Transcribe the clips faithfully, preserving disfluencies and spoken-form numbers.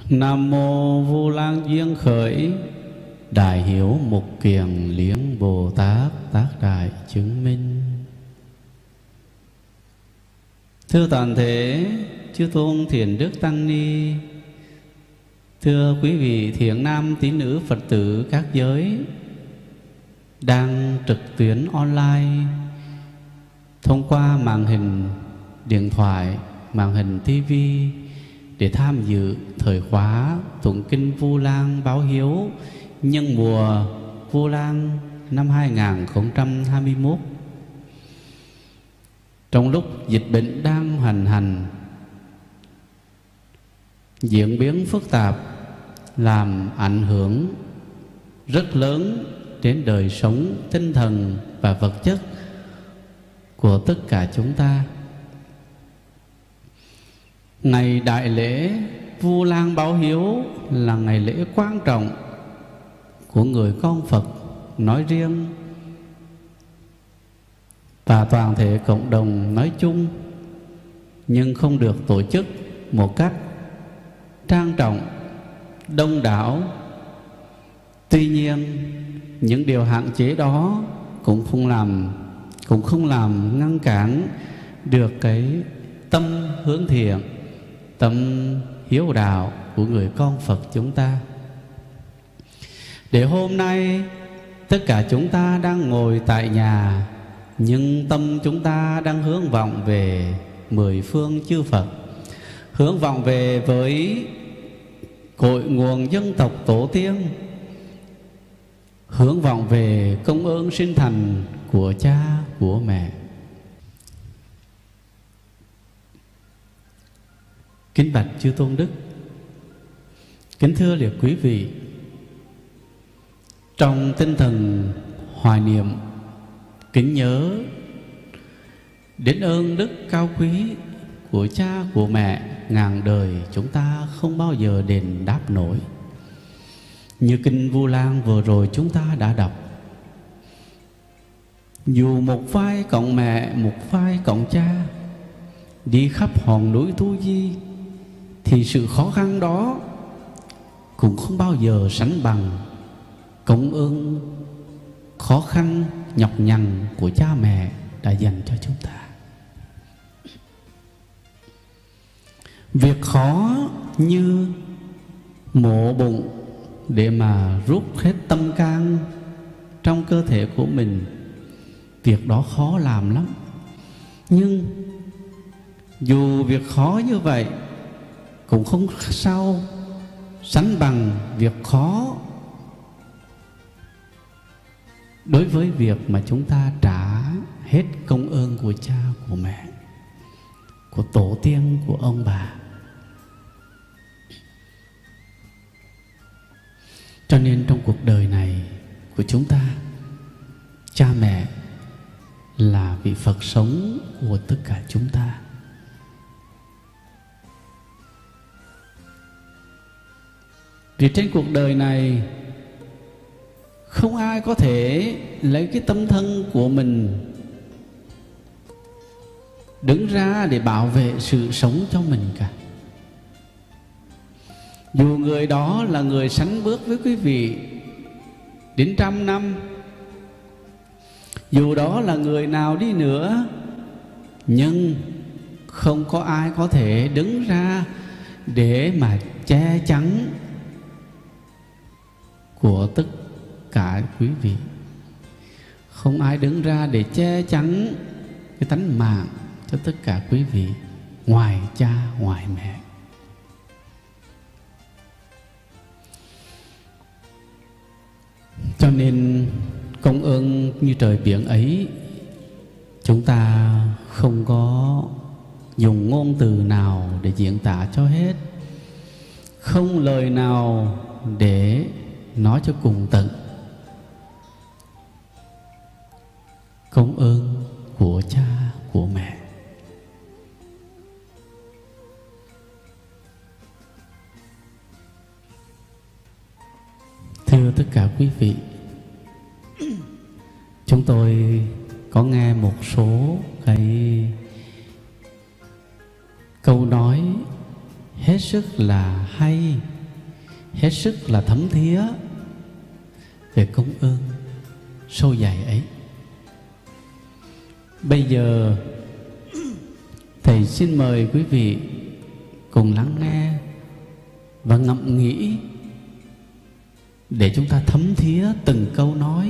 Nam mô Vu Lan Duyên Khởi, Đại Hiếu Mục Kiền Liễn Bồ Tát Tác Đại Chứng Minh. Thưa toàn thể chư tôn thiền đức tăng ni, thưa quý vị thiện nam tín nữ Phật tử các giới đang trực tuyến online thông qua màn hình điện thoại, màn hình tivi để tham dự thời khóa tụng kinh Vu Lan báo hiếu nhân mùa Vu Lan năm hai nghìn không trăm hai mươi mốt. Trong lúc dịch bệnh đang hoành hành, diễn biến phức tạp, làm ảnh hưởng rất lớn đến đời sống tinh thần và vật chất của tất cả chúng ta, ngày đại lễ Vu Lan báo hiếu là ngày lễ quan trọng của người con Phật nói riêng và toàn thể cộng đồng nói chung, nhưng không được tổ chức một cách trang trọng, đông đảo. Tuy nhiên, những điều hạn chế đó cũng không làm cũng không làm ngăn cản được cái tâm hướng thiện, tâm hiếu đạo của người con Phật chúng ta. Để hôm nay tất cả chúng ta đang ngồi tại nhà, nhưng tâm chúng ta đang hướng vọng về mười phương chư Phật, hướng vọng về với cội nguồn dân tộc tổ tiên, hướng vọng về công ơn sinh thành của cha của mẹ. Kính bạch chư tôn đức, kính thưa liệt quý vị, trong tinh thần hoài niệm kính nhớ đến ơn đức cao quý của cha của mẹ ngàn đời chúng ta không bao giờ đền đáp nổi. Như kinh Vu Lan vừa rồi chúng ta đã đọc, dù một vai cộng mẹ, một vai cộng cha, đi khắp hòn núi Tu Di, thì sự khó khăn đó cũng không bao giờ sánh bằng công ơn khó khăn nhọc nhằn của cha mẹ đã dành cho chúng ta. Việc khó như mổ bụng để mà rút hết tâm can trong cơ thể của mình, việc đó khó làm lắm. Nhưng dù việc khó như vậy cũng không sao sánh bằng việc khó đối với việc mà chúng ta trả hết công ơn của cha, của mẹ, của tổ tiên, của ông bà. Cho nên trong cuộc đời này của chúng ta, cha mẹ là vị Phật sống của tất cả chúng ta. Vì trên cuộc đời này không ai có thể lấy cái tâm thân của mình đứng ra để bảo vệ sự sống cho mình cả. Dù người đó là người sánh bước với quý vị đến trăm năm, dù đó là người nào đi nữa, nhưng không có ai có thể đứng ra để mà che chắn của tất cả quý vị. Không ai đứng ra để che chắn cái tánh mạng cho tất cả quý vị ngoài cha, ngoài mẹ. Cho nên công ơn như trời biển ấy, chúng ta không có dùng ngôn từ nào để diễn tả cho hết, không lời nào để nói cho cùng tận công ơn của cha, của mẹ. Thưa tất cả quý vị, chúng tôi có nghe một số cái câu nói hết sức là hay hết sức là thấm thía về công ơn sâu dày ấy. Bây giờ Thầy xin mời quý vị cùng lắng nghe và ngẫm nghĩ để chúng ta thấm thía từng câu nói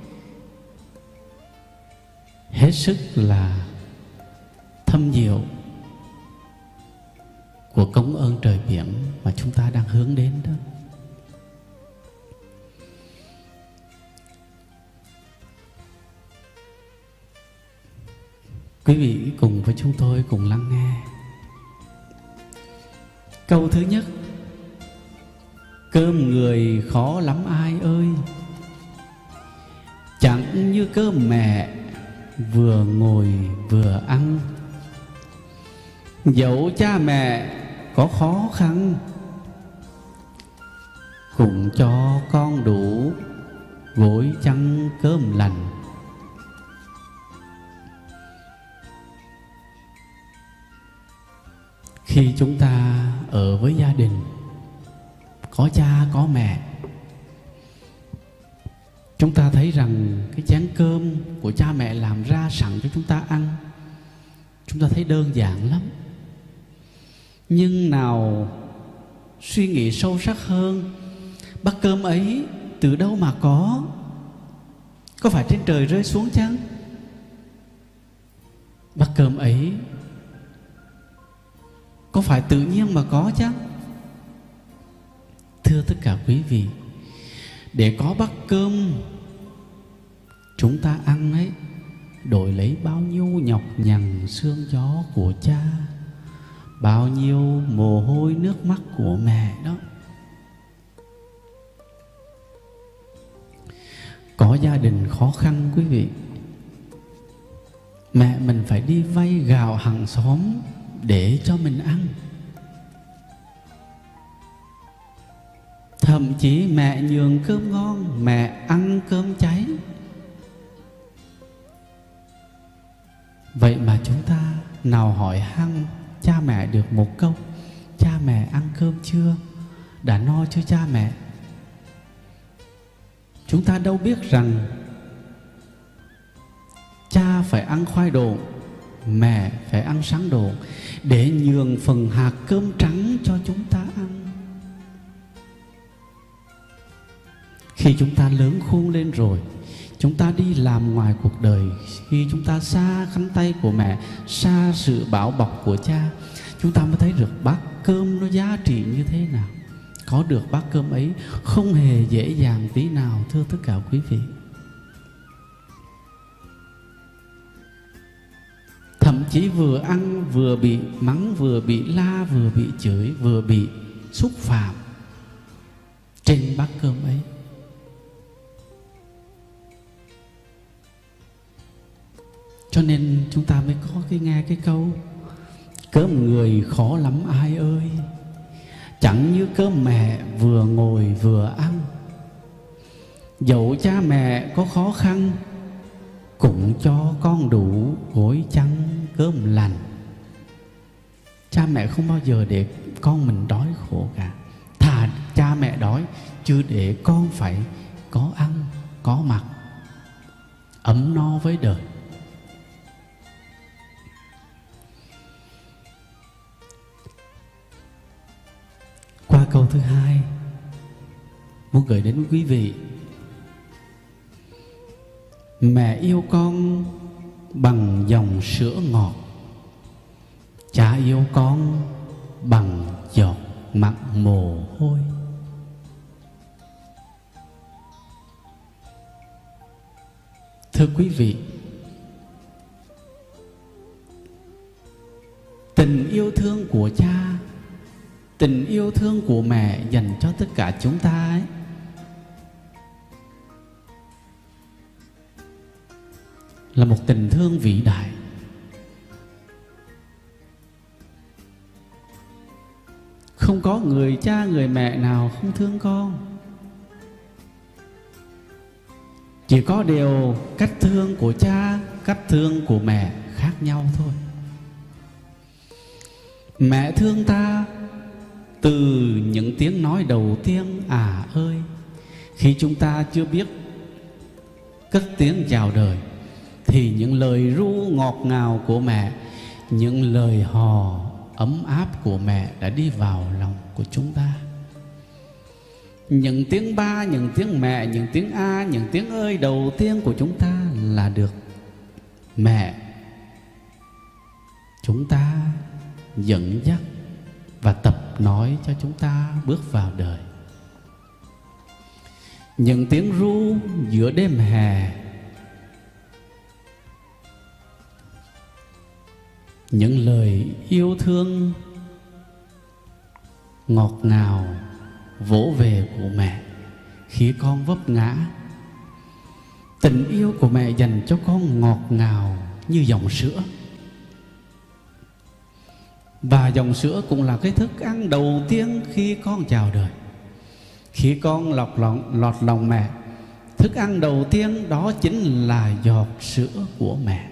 hết sức là thâm diệu của công ơn trời biển mà chúng ta đang hướng đến đó. Quý vị cùng với chúng tôi cùng lắng nghe. Câu thứ nhất: cơm người khó lắm ai ơi, chẳng như cơm mẹ vừa ngồi vừa ăn. Dẫu cha mẹ có khó khăn, cũng cho con đủ gối chăn cơm lành. Khi chúng ta ở với gia đình có cha có mẹ, chúng ta thấy rằng cái chén cơm của cha mẹ làm ra sẵn cho chúng ta ăn, chúng ta thấy đơn giản lắm. Nhưng nào suy nghĩ sâu sắc hơn, bát cơm ấy từ đâu mà có? Có phải trên trời rơi xuống chăng? Bát cơm ấy có phải tự nhiên mà có chăng? Thưa tất cả quý vị, để có bát cơm chúng ta ăn ấy, đổi lấy bao nhiêu nhọc nhằn sương gió của cha, bao nhiêu mồ hôi nước mắt của mẹ đó. Có gia đình khó khăn quý vị, mẹ mình phải đi vay gạo hàng xóm để cho mình ăn. Thậm chí mẹ nhường cơm ngon, mẹ ăn cơm cháy. Vậy mà chúng ta nào hỏi han cha mẹ được một câu: cha mẹ ăn cơm chưa? Đã no chưa cha mẹ? Chúng ta đâu biết rằng cha phải ăn khoai độn, mẹ phải ăn sắn độn để nhường phần hạt cơm trắng cho chúng ta ăn. Khi chúng ta lớn khôn lên rồi, chúng ta đi làm ngoài cuộc đời, khi chúng ta xa cánh tay của mẹ, xa sự bảo bọc của cha, chúng ta mới thấy được bát cơm nó giá trị như thế nào. Có được bát cơm ấy không hề dễ dàng tí nào, thưa tất cả quý vị. Thậm chí vừa ăn vừa bị mắng, vừa bị la, vừa bị chửi, vừa bị xúc phạm trên bát cơm ấy. Cho nên chúng ta mới có cái nghe cái câu: cơm người khó lắm ai ơi, chẳng như cơm mẹ vừa ngồi vừa ăn. Dẫu cha mẹ có khó khăn, cũng cho con đủ gối chăn cơm lành. Cha mẹ không bao giờ để con mình đói khổ cả. Thà cha mẹ đói chứ để con phải có ăn, có mặc, ấm no với đời. Qua câu thứ hai, muốn gửi đến quý vị: mẹ yêu con bằng dòng sữa ngọt, cha yêu con bằng giọt mặn mồ hôi. Thưa quý vị, tình yêu thương của cha, tình yêu thương của mẹ dành cho tất cả chúng ta ấy, là một tình thương vĩ đại. Không có người cha người mẹ nào không thương con. Chỉ có điều cách thương của cha, cách thương của mẹ khác nhau thôi. Mẹ thương ta từ những tiếng nói đầu tiên à ơi. Khi chúng ta chưa biết cất tiếng chào đời thì những lời ru ngọt ngào của mẹ, những lời hò ấm áp của mẹ đã đi vào lòng của chúng ta. Những tiếng ba, những tiếng mẹ, những tiếng a, những tiếng ơi đầu tiên của chúng ta là được mẹ chúng ta dẫn dắt và tập nói cho chúng ta bước vào đời. Những tiếng ru giữa đêm hè, những lời yêu thương ngọt ngào vỗ về của mẹ khi con vấp ngã. Tình yêu của mẹ dành cho con ngọt ngào như dòng sữa. Và dòng sữa cũng là cái thức ăn đầu tiên khi con chào đời. Khi con lọt lòng, lọt lòng mẹ, thức ăn đầu tiên đó chính là giọt sữa của mẹ.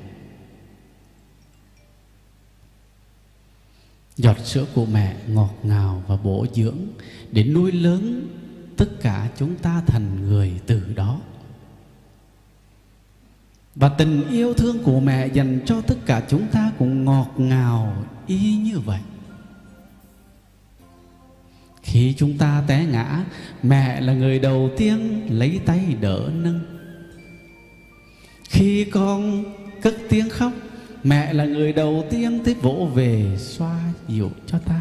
Giọt sữa của mẹ ngọt ngào và bổ dưỡng để nuôi lớn tất cả chúng ta thành người từ đó. Và tình yêu thương của mẹ dành cho tất cả chúng ta cũng ngọt ngào y như vậy. Khi chúng ta té ngã, mẹ là người đầu tiên lấy tay đỡ nâng. Khi con cất tiếng khóc, mẹ là người đầu tiên tới vỗ về xoa dịu cho ta.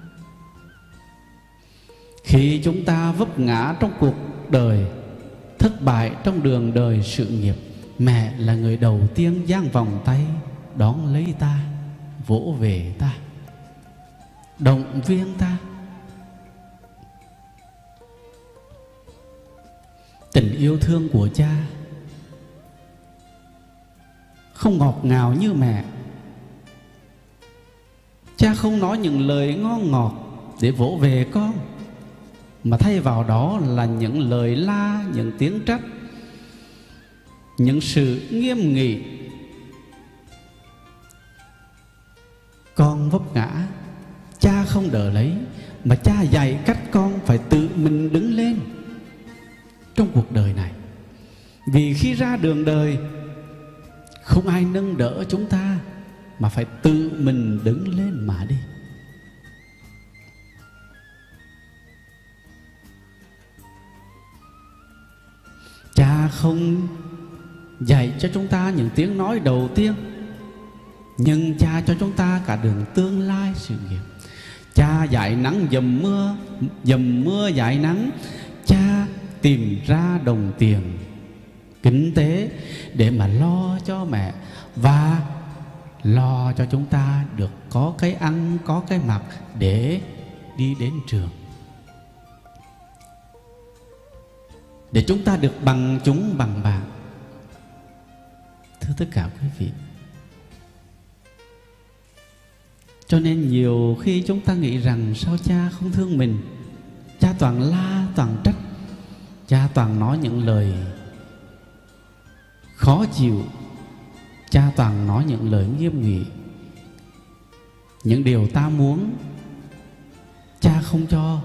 Khi chúng ta vấp ngã trong cuộc đời, thất bại trong đường đời sự nghiệp, mẹ là người đầu tiên dang vòng tay đón lấy ta, vỗ về ta, động viên ta. Tình yêu thương của cha không ngọt ngào như mẹ. Cha không nói những lời ngon ngọt để vỗ về con, mà thay vào đó là những lời la, những tiếng trách, những sự nghiêm nghị. Con vấp ngã, cha không đỡ lấy, mà cha dạy cách con phải tự mình đứng lên trong cuộc đời này. Vì khi ra đường đời, không ai nâng đỡ chúng ta, mà phải tự mình đứng lên mà đi. Cha không dạy cho chúng ta những tiếng nói đầu tiên, nhưng cha cho chúng ta cả đường tương lai sự nghiệp. Cha dạy nắng dầm mưa, dầm mưa dạy nắng. Cha tìm ra đồng tiền kinh tế để mà lo cho mẹ, và lo cho chúng ta được có cái ăn, có cái mặc để đi đến trường, để chúng ta được bằng chúng bằng bạn. Thưa tất cả quý vị, cho nên nhiều khi chúng ta nghĩ rằng sao cha không thương mình, cha toàn la toàn trách, cha toàn nói những lời khó chịu, cha toàn nói những lời nghiêm nghị. Những điều ta muốn cha không cho,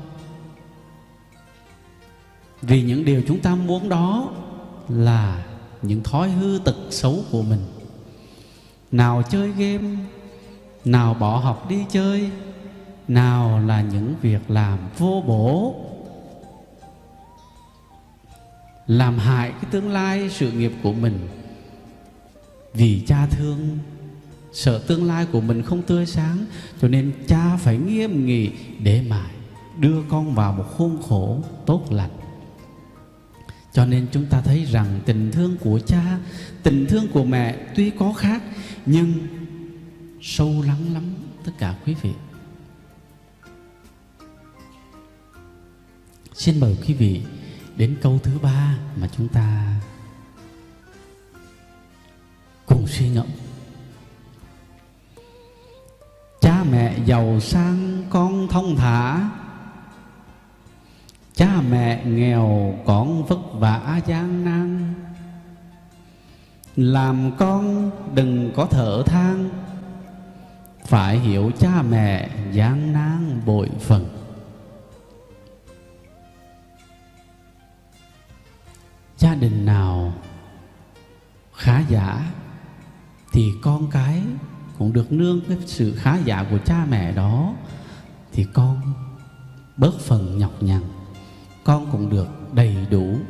vì những điều chúng ta muốn đó là những thói hư tật xấu của mình. Nào chơi game, nào bỏ học đi chơi, nào là những việc làm vô bổ, làm hại cái tương lai sự nghiệp của mình. Vì cha thương, sợ tương lai của mình không tươi sáng, cho nên cha phải nghiêm nghị để mà đưa con vào một khuôn khổ tốt lành. Cho nên chúng ta thấy rằng tình thương của cha, tình thương của mẹ tuy có khác, nhưng sâu lắng lắm tất cả quý vị. Xin mời quý vị đến câu thứ ba mà chúng ta cùng suy ngẫm. Cha mẹ giàu sang con thông thả, cha mẹ nghèo con vất vả gian nan. Làm con đừng có thở than, phải hiểu cha mẹ gian nan bội phần. Gia đình nào khá giả thì con cái cũng được nương cái sự khá giả của cha mẹ đó, thì con bớt phần nhọc nhằn, con cũng được đầy đủ.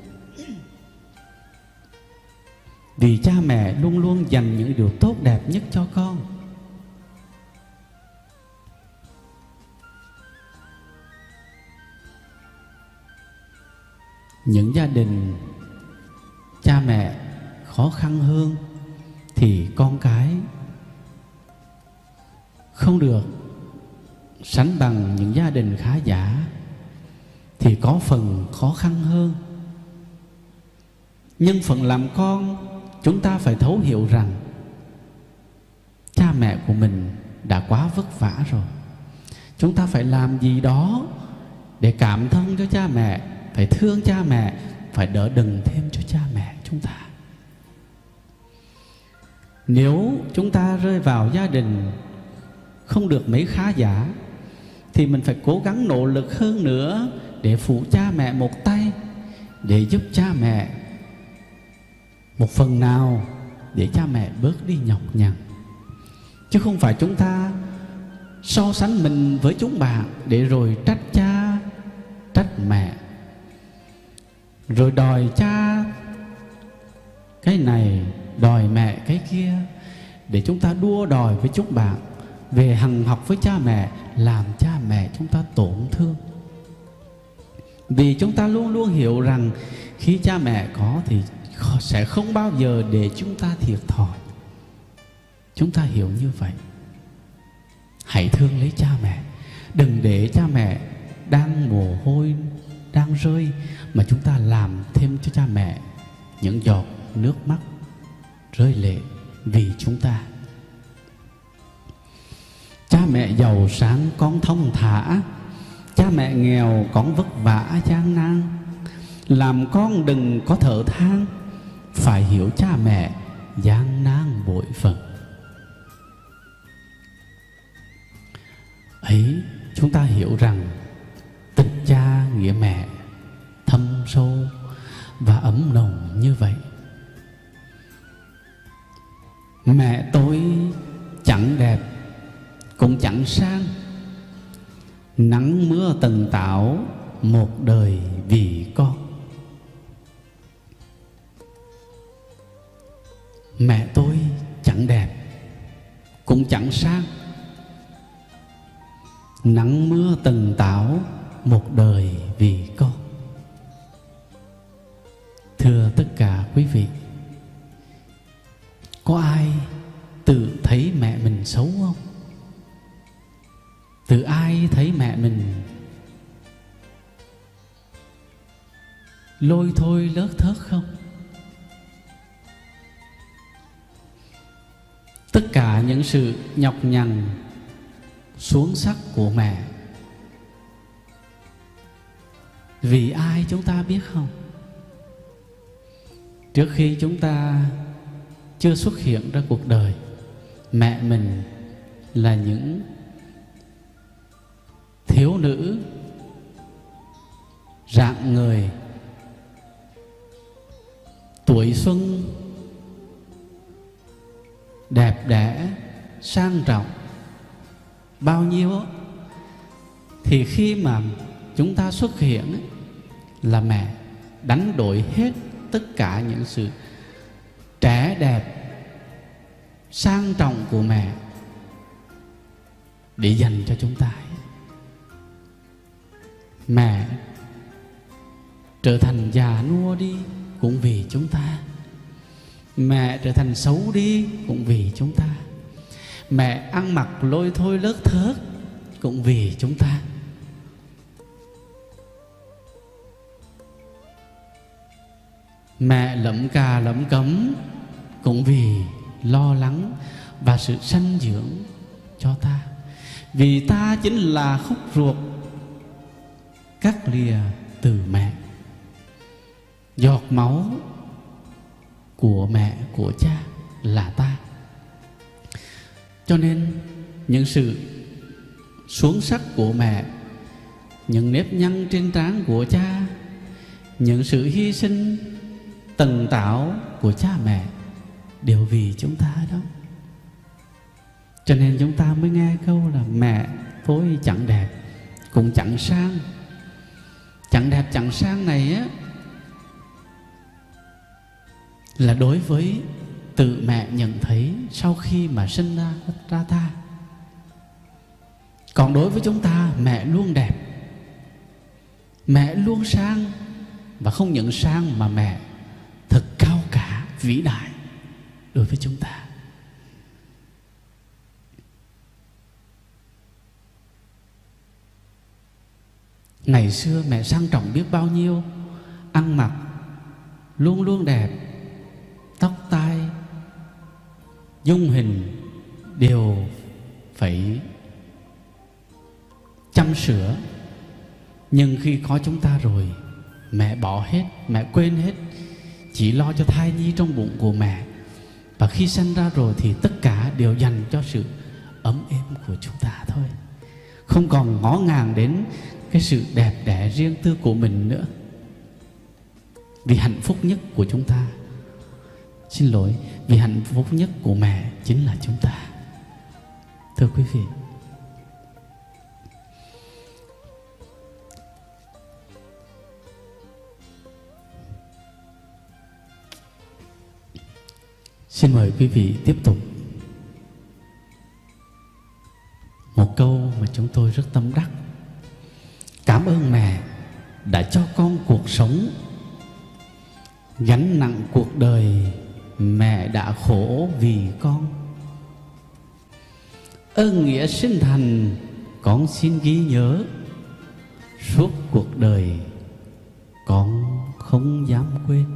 Vì cha mẹ luôn luôn dành những điều tốt đẹp nhất cho con. Những gia đình cha mẹ khó khăn hơn thì con cái không được sánh bằng những gia đình khá giả, thì có phần khó khăn hơn. Nhưng phần làm con, chúng ta phải thấu hiểu rằng cha mẹ của mình đã quá vất vả rồi. Chúng ta phải làm gì đó để cảm thông cho cha mẹ, phải thương cha mẹ, phải đỡ đần thêm cho cha mẹ chúng ta. Nếu chúng ta rơi vào gia đình không được mấy khá giả, thì mình phải cố gắng nỗ lực hơn nữa để phụ cha mẹ một tay, để giúp cha mẹ một phần nào, để cha mẹ bớt đi nhọc nhằn. Chứ không phải chúng ta so sánh mình với chúng bạn để rồi trách cha, trách mẹ, rồi đòi cha cái này, đòi mẹ cái kia, để chúng ta đua đòi với chúng bạn, về hằng học với cha mẹ, làm cha mẹ chúng ta tổn thương. Vì chúng ta luôn luôn hiểu rằng khi cha mẹ có thì sẽ không bao giờ để chúng ta thiệt thòi. Chúng ta hiểu như vậy. Hãy thương lấy cha mẹ, đừng để cha mẹ đang mồ hôi đang rơi mà chúng ta làm thêm cho cha mẹ những giọt nước mắt rơi lệ vì chúng ta. Cha mẹ giàu sáng con thông thả, cha mẹ nghèo con vất vả gian nan. Làm con đừng có thở than, phải hiểu cha mẹ gian nan bội phần. Ấy, chúng ta hiểu rằng tình cha nghĩa mẹ thâm sâu và ấm nồng như vậy. Mẹ tôi chẳng đẹp cũng chẳng sang, nắng mưa tần tảo một đời vì con. Mẹ tôi chẳng đẹp cũng chẳng sang, nắng mưa tần tảo một đời vì con. Thưa tất cả quý vị, có ai tự thấy mẹ mình xấu không? Tự ai thấy mẹ mình lôi thôi lớt thớt không? Tất cả những sự nhọc nhằn xuống sắc của mẹ vì ai chúng ta biết không? Trước khi chúng ta chưa xuất hiện ra cuộc đời, mẹ mình là những thiếu nữ rạng người, tuổi xuân, đẹp đẽ, sang trọng bao nhiêu. Thì khi mà chúng ta xuất hiện ấy, là mẹ đánh đổi hết tất cả những sự trẻ đẹp, sang trọng của mẹ để dành cho chúng ta. Mẹ trở thành già nua đi cũng vì chúng ta. Mẹ trở thành xấu đi cũng vì chúng ta. Mẹ ăn mặc lôi thôi lớt thớt cũng vì chúng ta. Mẹ lẫm cà lẫm cấm cũng vì lo lắng và sự sanh dưỡng cho ta. Vì ta chính là khúc ruột cắt lìa từ mẹ, giọt máu của mẹ của cha là ta. Cho nên những sự xuống sắc của mẹ, những nếp nhăn trên trán của cha, những sự hy sinh tần tảo của cha mẹ đều vì chúng ta đó. Cho nên chúng ta mới nghe câu là mẹ tôi chẳng đẹp cũng chẳng sang. Chẳng đẹp chẳng sang này á là đối với tự mẹ nhận thấy sau khi mà sinh ra, ra ta. Còn đối với chúng ta, mẹ luôn đẹp, mẹ luôn sang. Và không những sang mà mẹ thật cao cả, vĩ đại đối với chúng ta. Ngày xưa mẹ sang trọng biết bao nhiêu, ăn mặc luôn luôn đẹp, tóc tai dung hình đều phải chăm sửa. Nhưng khi có chúng ta rồi, mẹ bỏ hết, mẹ quên hết, chỉ lo cho thai nhi trong bụng của mẹ. Và khi sinh ra rồi thì tất cả đều dành cho sự ấm êm của chúng ta thôi, không còn ngó ngàng đến cái sự đẹp đẽ riêng tư của mình nữa. Vì hạnh phúc nhất của chúng ta, xin lỗi, vì hạnh phúc nhất của mẹ chính là chúng ta. Thưa quý vị, xin mời quý vị tiếp tục một câu mà chúng tôi rất tâm đắc. Cảm ơn mẹ đã cho con cuộc sống, gánh nặng cuộc đời mẹ đã khổ vì con. Ơn nghĩa sinh thành con xin ghi nhớ, suốt cuộc đời con không dám quên.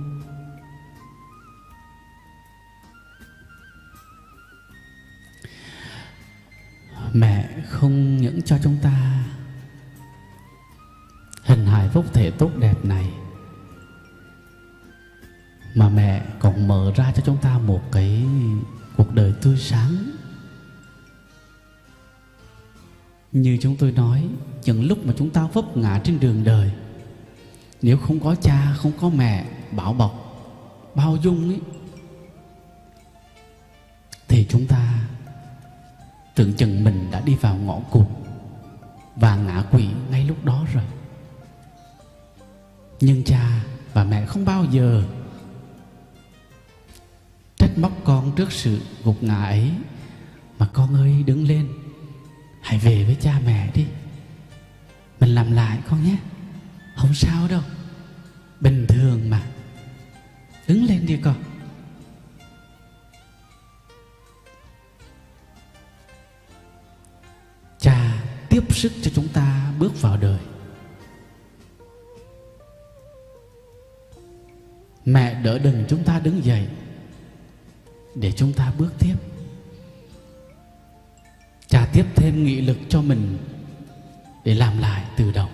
Mẹ không những cho chúng ta hình hài phúc thể tốt đẹp này, mà mẹ còn mở ra cho chúng ta một cái cuộc đời tươi sáng. Như chúng tôi nói, những lúc mà chúng ta vấp ngã trên đường đời, nếu không có cha, không có mẹ bảo bọc, bao dung ấy, thì chúng ta tưởng chừng mình đã đi vào ngõ cụt và ngã quỵ ngay lúc đó rồi. Nhưng cha và mẹ không bao giờ trách móc con trước sự gục ngã ấy, mà con ơi đứng lên, hãy về với cha mẹ đi, mình làm lại con nhé, không sao đâu, bình thường mà, đứng lên đi con. Cha tiếp sức cho chúng ta bước vào đời. Mẹ đỡ đần chúng ta đứng dậy để chúng ta bước tiếp. Cha tiếp thêm nghị lực cho mình để làm lại từ đầu.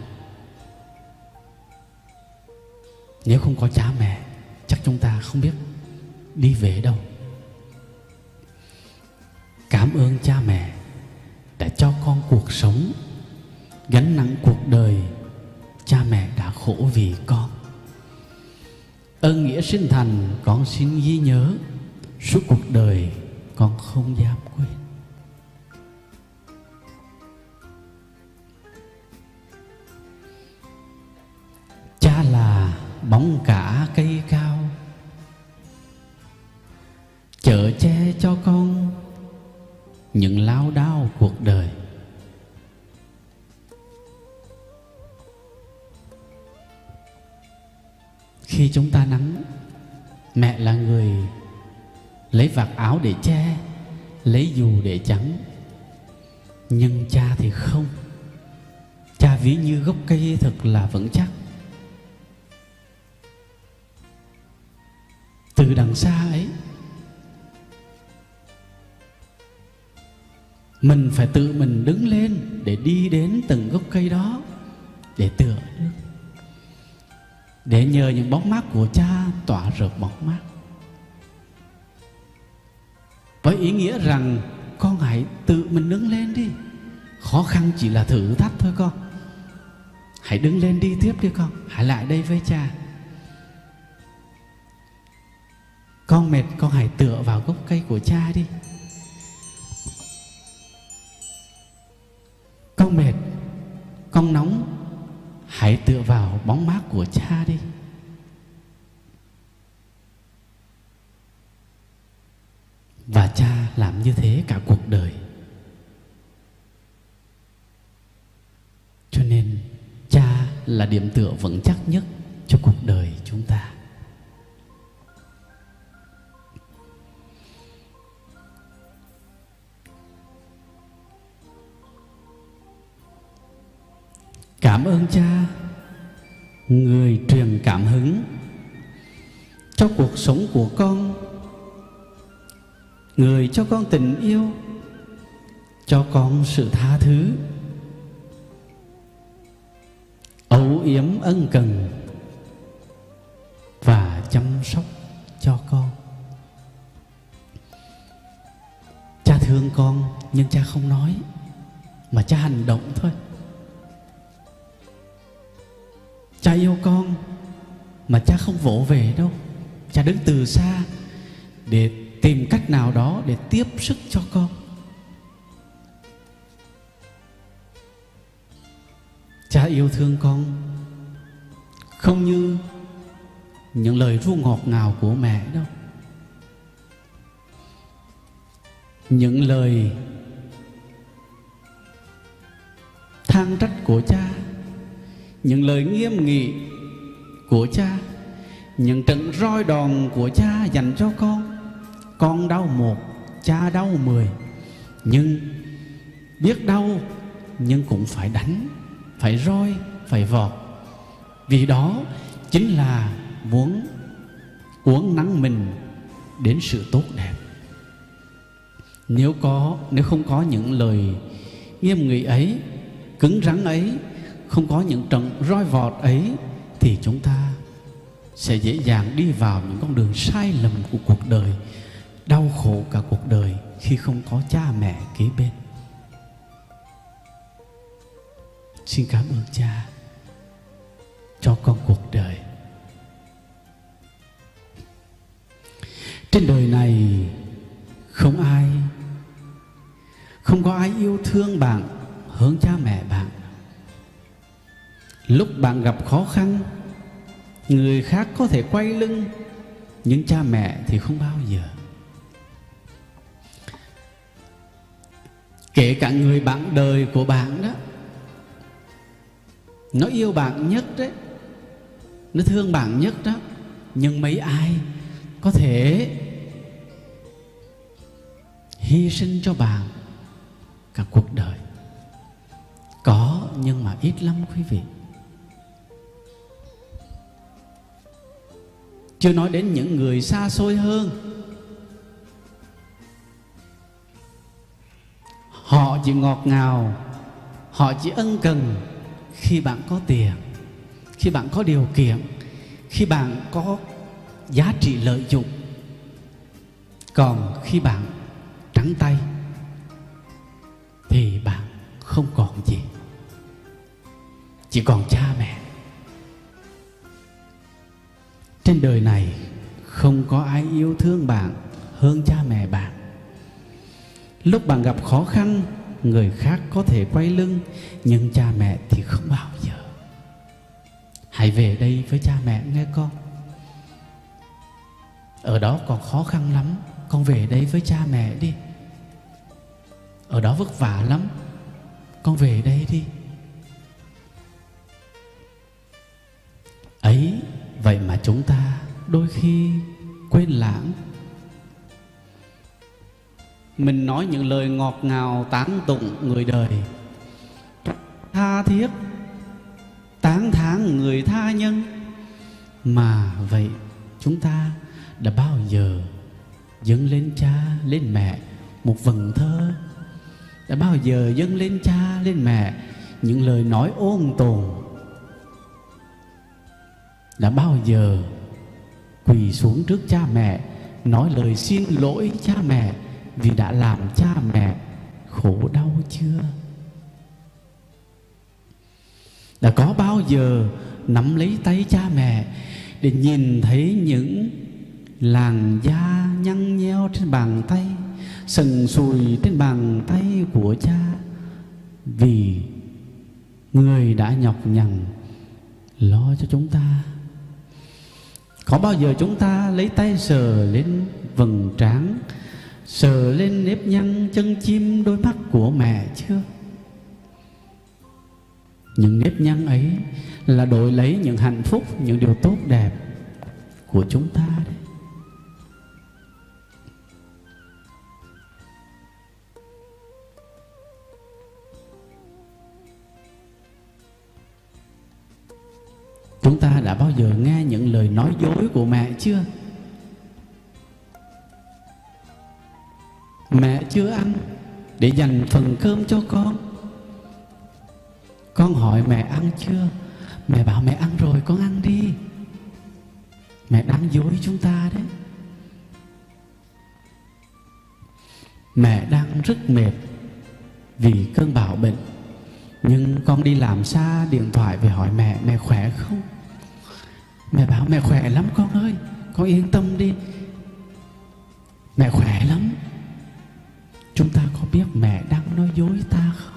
Nếu không có cha mẹ, chắc chúng ta không biết đi về đâu. Cảm ơn cha mẹ đã cho con cuộc sống, gánh nặng cuộc đời cha mẹ đã khổ vì con. Ơn nghĩa sinh thành con xin ghi nhớ, suốt cuộc đời con không dám quên. Cha là bóng cả cây cao, chở che cho con những lao đao cuộc đời. Khi chúng ta nắng, mẹ là người lấy vạt áo để che, lấy dù để chắn. Nhưng cha thì không. Cha ví như gốc cây thật là vững chắc. Từ đằng xa ấy, mình phải tự mình đứng lên để đi đến từng gốc cây đó, để tựa nước, để nhờ những bóng mát của cha tỏa rực bóng mát. Với ý nghĩa rằng con hãy tự mình đứng lên đi. Khó khăn chỉ là thử thách thôi con. Hãy đứng lên đi tiếp đi con. Hãy lại đây với cha. Con mệt con hãy tựa vào gốc cây của cha đi. Con mệt, con nóng, hãy tựa vào bóng mát của cha đi. Và cha làm như thế cả cuộc đời. Cho nên cha là điểm tựa vững chắc nhất cho cuộc đời chúng ta. Cảm ơn cha, người truyền cảm hứng cho cuộc sống của con, người cho con tình yêu, cho con sự tha thứ, âu yếm ân cần và chăm sóc cho con. Cha thương con nhưng cha không nói, mà cha hành động thôi. Cha yêu con mà cha không vỗ về đâu. Cha đứng từ xa để tìm cách nào đó để tiếp sức cho con. Cha yêu thương con không như những lời ru ngọt ngào của mẹ đâu. Những lời than trách của cha, những lời nghiêm nghị của cha, những trận roi đòn của cha dành cho con. Con đau một, cha đau mười. Nhưng biết đau, nhưng cũng phải đánh, phải roi, phải vọt. Vì đó chính là muốn uốn nắn mình đến sự tốt đẹp. Nếu có, nếu không có những lời nghiêm nghị ấy, cứng rắn ấy, không có những trận roi vọt ấy, thì chúng ta sẽ dễ dàng đi vào những con đường sai lầm của cuộc đời, đau khổ cả cuộc đời khi không có cha mẹ kế bên. Xin cảm ơn cha cho con cuộc đời. Trên đời này không ai, không có ai yêu thương bạn hơn cha mẹ bạn. Lúc bạn gặp khó khăn, người khác có thể quay lưng, nhưng cha mẹ thì không bao giờ. Kể cả người bạn đời của bạn đó, nó yêu bạn nhất đấy, nó thương bạn nhất đó, nhưng mấy ai có thể hy sinh cho bạn cả cuộc đời? Có, nhưng mà ít lắm quý vị. Chưa nói đến những người xa xôi hơn. Họ chỉ ngọt ngào, họ chỉ ân cần khi bạn có tiền, khi bạn có điều kiện, khi bạn có giá trị lợi dụng. Còn khi bạn trắng tay thì bạn không còn gì, chỉ còn cha mẹ. Trên đời này không có ai yêu thương bạn hơn cha mẹ bạn. Lúc bạn gặp khó khăn, người khác có thể quay lưng, nhưng cha mẹ thì không bao giờ. Hãy về đây với cha mẹ nghe con. Ở đó còn khó khăn lắm, con về đây với cha mẹ đi. Ở đó vất vả lắm, con về đây đi. Ấy vậy mà chúng ta đôi khi quên lãng. Mình nói những lời ngọt ngào tán tụng người đời, tha thiết tán thán người tha nhân, mà vậy chúng ta đã bao giờ dâng lên cha lên mẹ một vần thơ? Đã bao giờ dâng lên cha lên mẹ những lời nói ôn tồn? Đã bao giờ quỳ xuống trước cha mẹ nói lời xin lỗi cha mẹ vì đã làm cha mẹ khổ đau chưa? Đã có bao giờ nắm lấy tay cha mẹ để nhìn thấy những làn da nhăn nheo trên bàn tay, sần sùi trên bàn tay của cha, vì người đã nhọc nhằn lo cho chúng ta. Có bao giờ chúng ta lấy tay sờ lên vầng trán, sờ lên nếp nhăn chân chim đôi mắt của mẹ chưa? Những nếp nhăn ấy là đổi lấy những hạnh phúc, những điều tốt đẹp của chúng ta đấy. Chúng ta đã bao giờ nghe những lời nói dối của mẹ chưa? Mẹ chưa ăn để dành phần cơm cho con. Con hỏi mẹ ăn chưa? Mẹ bảo mẹ ăn rồi, con ăn đi. Mẹ đang dối chúng ta đấy. Mẹ đang rất mệt vì cơn bạo bệnh, nhưng con đi làm xa, điện thoại về hỏi mẹ, mẹ khỏe không? Mẹ bảo mẹ khỏe lắm con ơi, con yên tâm đi, mẹ khỏe lắm. Chúng ta có biết mẹ đang nói dối ta không?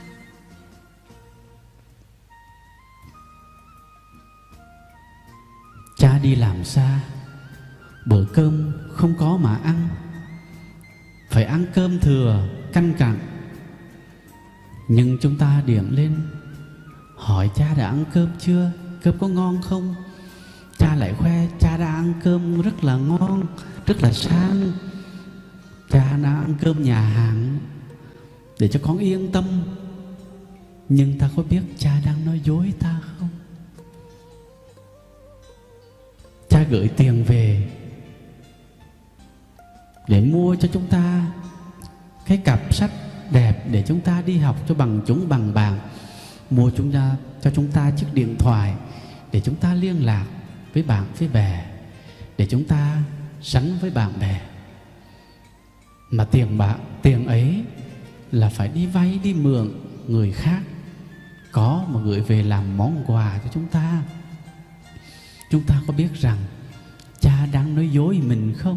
Cha đi làm xa, bữa cơm không có mà ăn, phải ăn cơm thừa canh cặn. Nhưng chúng ta điện lên hỏi cha đã ăn cơm chưa, cơm có ngon không? Cha lại khoe cha đã ăn cơm rất là ngon, rất là sang, cha đã ăn cơm nhà hàng, để cho con yên tâm. Nhưng ta có biết cha đang nói dối ta không? Cha gửi tiền về để mua cho chúng ta cái cặp sách đẹp để chúng ta đi học cho bằng chúng bằng bạn, mua chúng ta cho chúng ta chiếc điện thoại để chúng ta liên lạc với bạn với bè, để chúng ta sánh với bạn bè. Mà tiền bạc tiền ấy là phải đi vay đi mượn người khác có mà gửi về làm món quà cho chúng ta. Chúng ta có biết rằng cha đang nói dối mình không?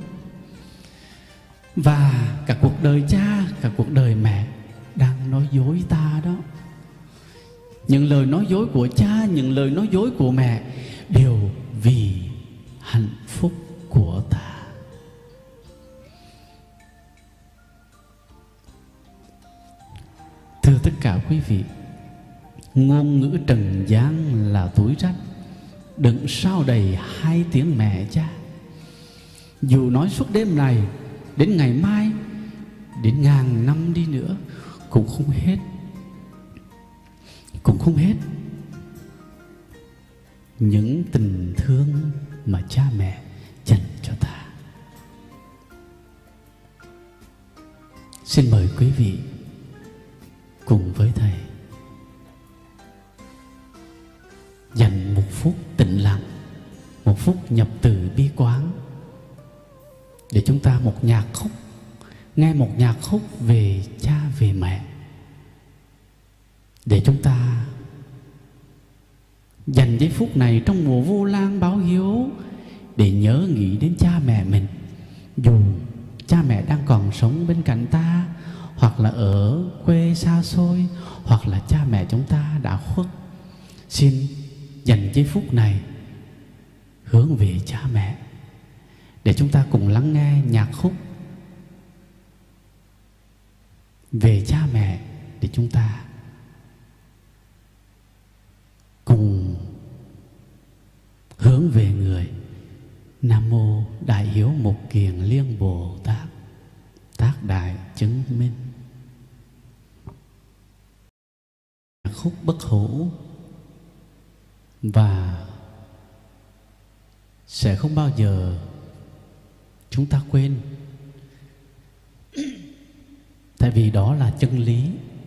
Và cả cuộc đời cha, cả cuộc đời mẹ đang nói dối ta đó. Những lời nói dối của cha, những lời nói dối của mẹ đều vì hạnh phúc của ta. Thưa tất cả quý vị, ngôn ngữ trần gian là túi rách, đựng sao đầy hai tiếng mẹ cha. Dù nói suốt đêm này đến ngày mai, đến ngàn năm đi nữa cũng không hết, cũng không hết những tình thương mà cha mẹ dành cho ta. Xin mời quý vị cùng với thầy dành một phút tĩnh lặng, một phút nhập từ bi quán, để chúng ta một nhạc khúc, nghe một nhạc khúc về cha về mẹ, để chúng ta dành giây phút này trong mùa Vu Lan báo hiếu để nhớ nghĩ đến cha mẹ mình. Dù cha mẹ đang còn sống bên cạnh ta, hoặc là ở quê xa xôi, hoặc là cha mẹ chúng ta đã khuất, xin dành giây phút này hướng về cha mẹ, để chúng ta cùng lắng nghe nhạc khúc về cha mẹ, để chúng ta cùng hướng về người. Nam mô Đại Hiếu Mục Kiền Liên Bồ Tát, Tác Đại Chứng Minh. Nhạc khúc bất hủ và sẽ không bao giờ chúng ta quên, tại vì đó là chân lý.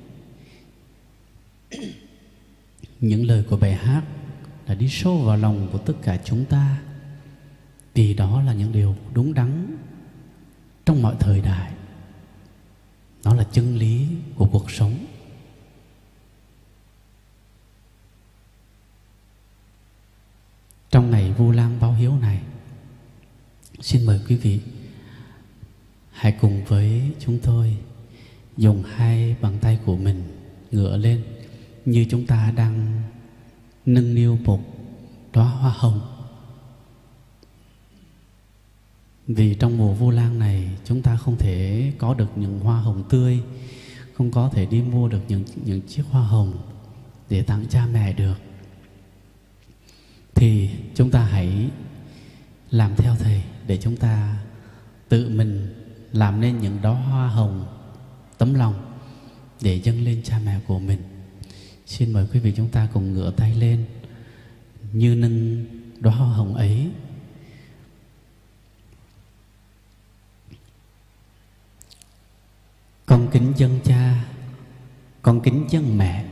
Những lời của bài hát đã đi sâu vào lòng của tất cả chúng ta, vì đó là những điều đúng đắn trong mọi thời đại. Nó là chân lý của cuộc sống. Trong ngày Vu Lan báo hiếu này, Xin mời quý vị hãy cùng với chúng tôi dùng hai bàn tay của mình ngửa lên như chúng ta đang nâng niu một đóa hoa hồng. Vì trong mùa Vu Lan này chúng ta không thể có được những hoa hồng tươi, không có thể đi mua được những, những chiếc hoa hồng để tặng cha mẹ được. Thì chúng ta hãy làm theo Thầy để chúng ta tự mình làm nên những đóa hoa hồng tấm lòng để dâng lên cha mẹ của mình. Xin mời quý vị chúng ta cùng ngửa tay lên như nâng đóa hoa hồng ấy. Con kính dâng cha, con kính dâng mẹ,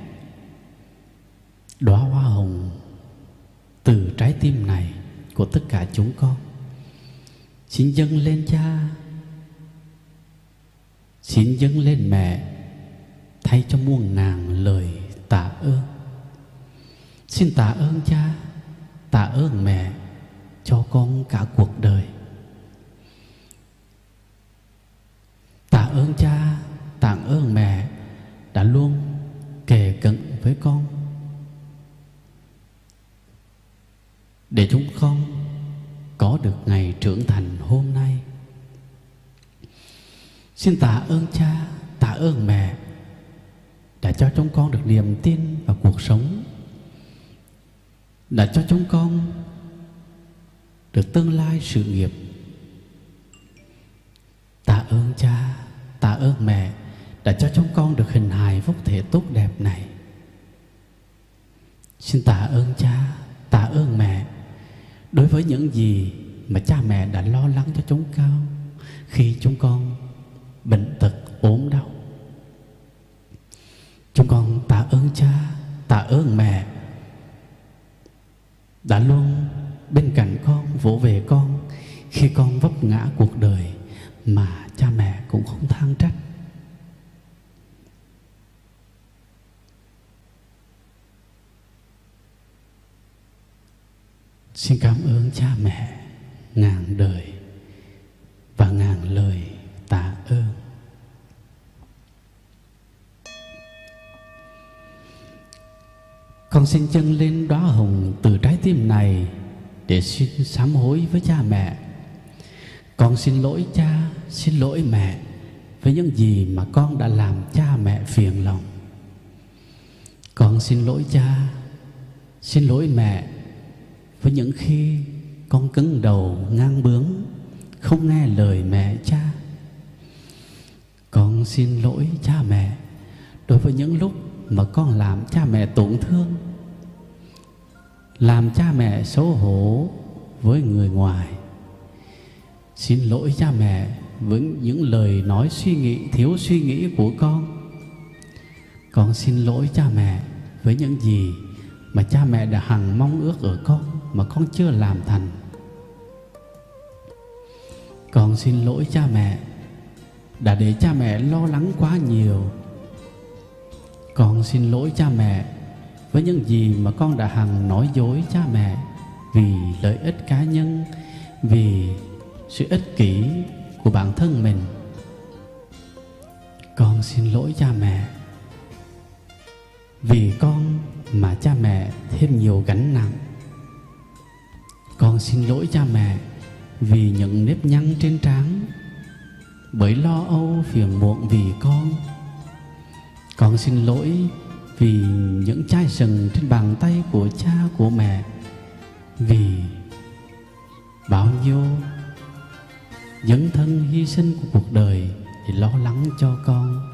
đóa hoa hồng từ trái tim này của tất cả chúng con. Xin dâng lên cha, xin dâng lên mẹ, thay cho muôn ngàn lời tạ ơn. Xin tạ ơn cha, tạ ơn mẹ cho con cả cuộc đời. Tạ ơn cha, tạ ơn mẹ đã luôn kề cận với con để chúng con có được ngày trưởng thành hôm nay. Xin tạ ơn cha, tạ ơn mẹ đã cho chúng con được niềm tin vào cuộc sống, đã cho chúng con được tương lai sự nghiệp. Tạ ơn cha, tạ ơn mẹ đã cho chúng con được hình hài vóc thể tốt đẹp này. Xin tạ ơn cha, tạ ơn mẹ đối với những gì mà cha mẹ đã lo lắng cho chúng con khi chúng con bệnh tật ốm đau. Chúng con tạ ơn cha, tạ ơn mẹ đã luôn bên cạnh con, vỗ về con khi con vấp ngã cuộc đời mà cha mẹ cũng không than trách. Xin cảm ơn cha mẹ ngàn đời và ngàn lời tạ ơn. Con xin dâng lên đóa hồng từ trái tim này để xin sám hối với cha mẹ. Con xin lỗi cha, xin lỗi mẹ với những gì mà con đã làm cha mẹ phiền lòng. Con xin lỗi cha, xin lỗi mẹ với những khi con cứng đầu ngang bướng, không nghe lời mẹ cha. Con xin lỗi cha mẹ đối với những lúc mà con làm cha mẹ tổn thương, làm cha mẹ xấu hổ với người ngoài. Xin lỗi cha mẹ với những lời nói suy nghĩ thiếu suy nghĩ của con. Con xin lỗi cha mẹ với những gì mà cha mẹ đã hằng mong ước ở con mà con chưa làm thành. Con xin lỗi cha mẹ đã để cha mẹ lo lắng quá nhiều. Con xin lỗi cha mẹ với những gì mà con đã hằng nói dối cha mẹ vì lợi ích cá nhân, vì sự ích kỷ của bản thân mình. Con xin lỗi cha mẹ vì con mà cha mẹ thêm nhiều gánh nặng. Con xin lỗi cha mẹ vì những nếp nhăn trên trán, bởi lo âu phiền muộn vì con. Con xin lỗi vì những chai sừng trên bàn tay của cha của mẹ, vì bao nhiêu dấn thân hy sinh của cuộc đời để lo lắng cho con.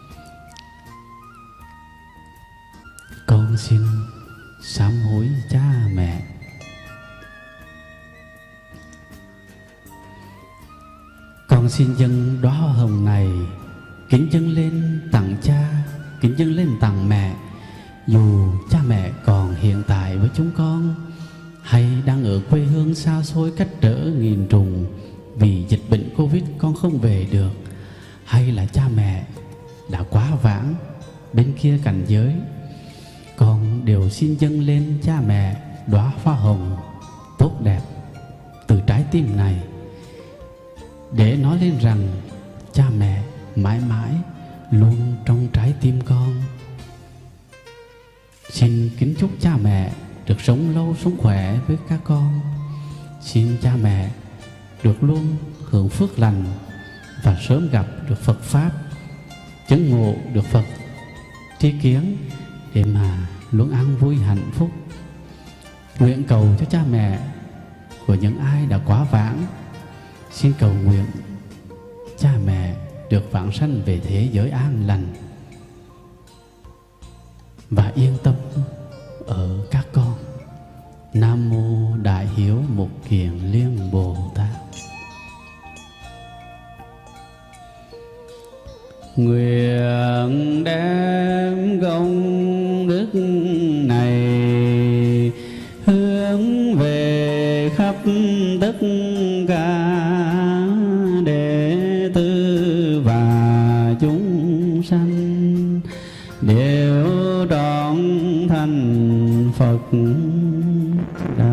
Con xin sám hối cha mẹ. Con xin dâng đóa hoa hồng này kính dâng lên tặng cha, kính dâng lên tặng mẹ. Dù cha mẹ còn hiện tại với chúng con hay đang ở quê hương xa xôi cách trở nghìn trùng vì dịch bệnh Covid con không về được, hay là cha mẹ đã quá vãng bên kia cảnh giới, con đều xin dâng lên cha mẹ đóa hoa hồng tốt đẹp từ trái tim này để nói lên rằng cha mẹ mãi mãi luôn trong trái tim con. Xin kính chúc cha mẹ được sống lâu sống khỏe với các con. Xin cha mẹ được luôn hưởng phước lành và sớm gặp được Phật Pháp, chứng ngộ được Phật tri kiến để mà luôn an vui hạnh phúc. Nguyện cầu cho cha mẹ của những ai đã quá vãng, xin cầu nguyện cha mẹ được vãng sanh về thế giới an lành và yên tâm ở các con. Nam mô Đại Hiếu Mục Kiền Liên Bồ Tát. Nguyện đem công đức này hướng về khắp tất cả đệ tử và chúng sanh, đều trọn thành Phật đạo.